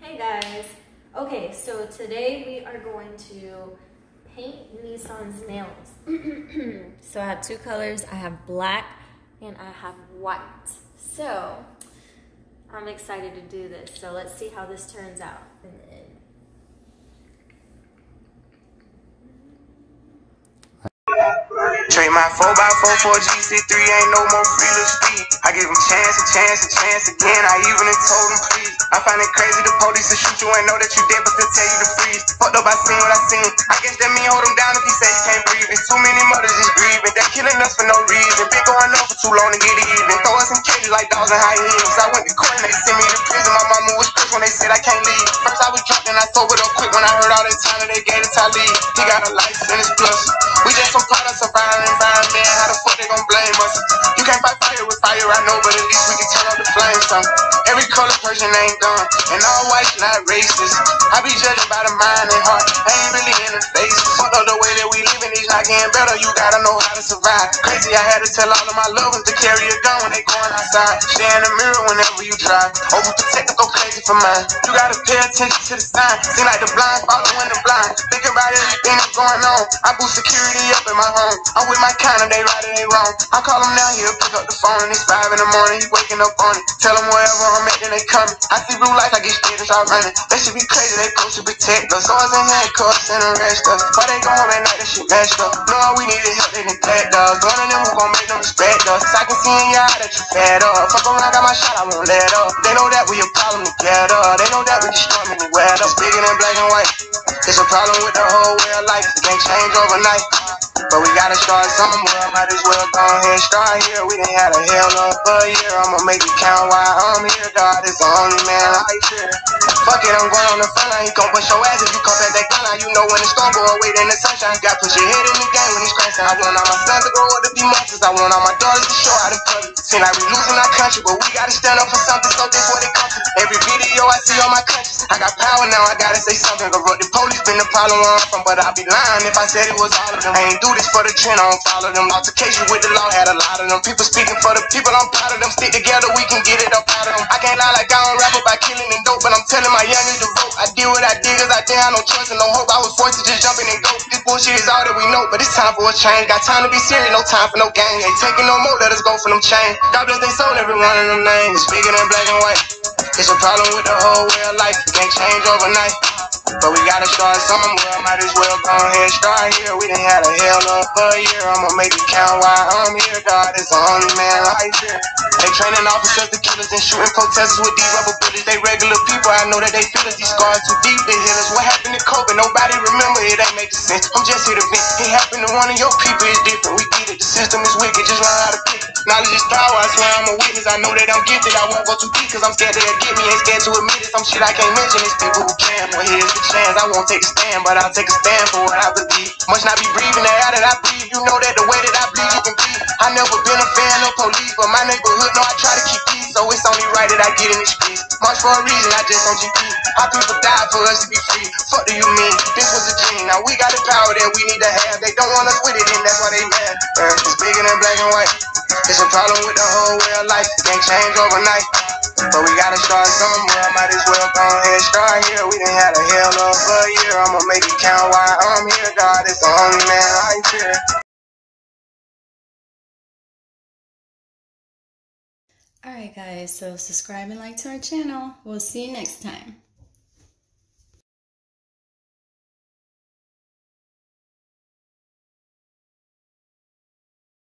Hey guys. Okay, so today we are going to paint Nissans nails. So I have two colors. I have black and I have white. So I'm excited to do this. So let's see how this turns out in the end. Trade my 4x4 for a GC3, ain't no more free little speed. I give him chance again, I even told him please. I find it crazy the police will shoot you and know that you dead but still tell you to freeze. Fucked up, I seen what I seen. I guess that mean hold him down if he say you can't breathe. It's too many mothers just grieving, they killing us for no reason. Been going on for too long to get even. Throw us in cages like dogs and hyenas. I went to court and they sent me to prison. My mama was pissed when they said I can't leave. First I was drunk and I sobered up quick when I heard all that time that they gave to Talib. He got a life in his plus. We just some products of our environment. How the fuck they gon' blame us? You can't fight fire with fire, I know, but at least we can turn up the flames. Every color person ain't done, and all white not racist. I be judged by the mind and heart, I ain't really in the face. Fuck up the way that we living, it's not getting better. You gotta know how to survive. Crazy, I had to tell all of my lovers to carry a gun when they going outside. Stay in the mirror whenever you drive. Overprotective, go crazy for mine. You gotta pay attention to the sign. Seem like the blind following the blind. Thinking about everything that's going on. I boost security up in my home. I'm with my kind of, they right and they wrong. I call them down here, pick up the phone, and it's 5 in the morning. He waking up on it. Tell them wherever I'm at, then they coming. I see blue lights, I get scared and start running. They should be crazy, they supposed to protect us. Swords and handcuffs and arrest us. Why they go home at night, that shit messed up. No, we need to help, they neglect us. One of them who gon' make them respect us. I can see in your eye that you fed up. Fuck around, got my shot, I won't let up. They know that we a problem together. They know that we destroy me anywhere. It's bigger than black and white. It's a problem with the whole way of life. It can't change overnight. But we gotta start somewhere, might as well go ahead, start here. We done had a hell of a year, I'ma make it count while I'm here. God is the only man I fear. Fuck it, I'm going on the front line. He gon' push your ass if you come past that gun line. You know when the storm go away, then the sunshine. Got put your head in the game when it's crashing. I want all my sons to grow up to be monsters. I want all my daughters to show how to play. Seem like we losing our country, but we gotta stand up for something, so this what it comes to. Every video I see on my country, I got power now, I gotta say something. Corrupt the police been the problem where I'm from, but I'd be lying if I said it was all of them. I ain't do this for the trend, I don't follow them. Altercations with the law had a lot of them. People speaking for the people, I'm proud of them. Stick together, we can get it up out of them. I can't lie like I don't rap about killing and dope, but I'm telling my youngins to vote. I did what I did cause I didn't have no choice and no hope. I was forced to just jump in and go. This bullshit is all that we know, but it's time for a change. Got time to be serious, no time for no game. Ain't taking no more, let us go for them chains. God bless they soul, every one of them names. It's bigger than black and white. It's a problem with the whole way of life. It can't change overnight. But we gotta start somewhere, might as well go ahead, start here. We done had a hell of a year, I'ma make it count while I'm here. God is the only man I fear. They training officers to killers and shooting protesters with these rubber bullets. They regular people, I know that they feel us. These scars too deep to heal us. What happened to COVID? Nobody remember, it ain't making sense. I'm just here to vent. It happened to one of your people, it's different. We get it, the system is wicked, just learn how to pick it. Knowledge is power, I swear I'm a witness. I know that I'm gifted, I won't go too deep cause I'm scared they'll get me. Ain't scared to admit it, some shit I can't mention. It's people who can, well here's the chance. I won't take a stand, but I'll take a stand for what I believe. Must not be breathing the air that I breathe. You know that the way that I bleed, you can breathe. I never been a fan of police, but my neighborhood know I try to keep peace. So it's only right that I get in the streets. March for a reason, I just on GP. Our people died for us to be free. Fuck do you mean? This was a dream. Now we got the power that we need to have. They don't want us with it, and that's why they mad. It's bigger than black and white. It's a problem with the whole way of life. It can't change overnight. But we gotta start somewhere, might as well go ahead, start here. We done had a hell of a year, I'ma make it count while I'm here. God is the only man I fear. Alright guys, so subscribe and like to our channel. We'll see you next time.